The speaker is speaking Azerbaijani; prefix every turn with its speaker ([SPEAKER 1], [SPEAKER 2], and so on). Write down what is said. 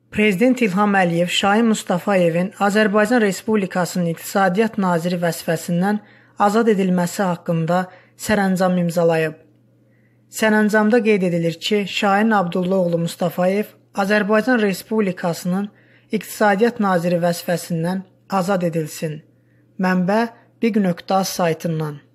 [SPEAKER 1] Prezident İlham Əliyev Şahin Mustafayevin Azərbaycan Respublikasının İqtisadiyyat Naziri vəzifəsindən azad edilməsi haqqında sərəncam imzalayıb. Sərəncamda qeyd edilir ki, Şahin Abdullaoğlu Mustafayev Azərbaycan Respublikasının İqtisadiyyat Naziri vəzifəsindən azad edilsin. Mənbə Big.az saytından.